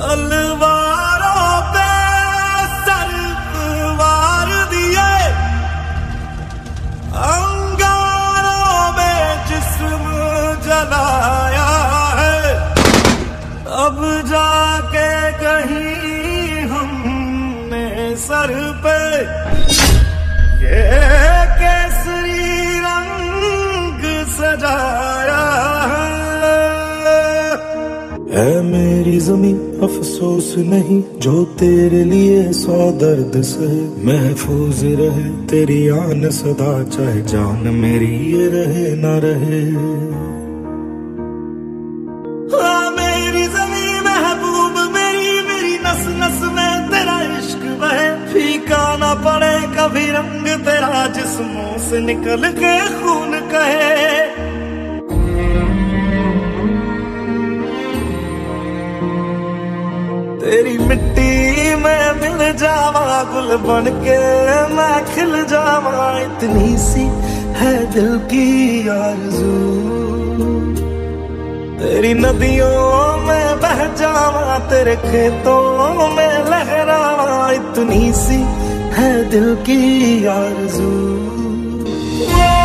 तलवारों पे सरवार दिए, अंगारों में जिस्म जलाया है, अब जाके कहीं हमने सर पे ये केसरी रंग सजाया है मेरी जमीन अफसोस नहीं जो तेरे लिए 100 दर्द सहे, महफूज रहे तेरी आन सदा चाहे जान मेरी ये रहे ना रहे। हाँ मेरी जमीन महबूब मेरी, मेरी नस नस में तेरा इश्क बहे, फीका ना पड़े कभी रंग तेरा जिस्मों से निकल के खून कहे। तेरी मिट्टी में मिल जावा गुल बन के मैं खिल जावा, इतनी सी है दिल की आरज़ू। तेरी नदियों में बह जावा तेरे खेतों में लहरावा, इतनी सी है दिल की आरज़ू।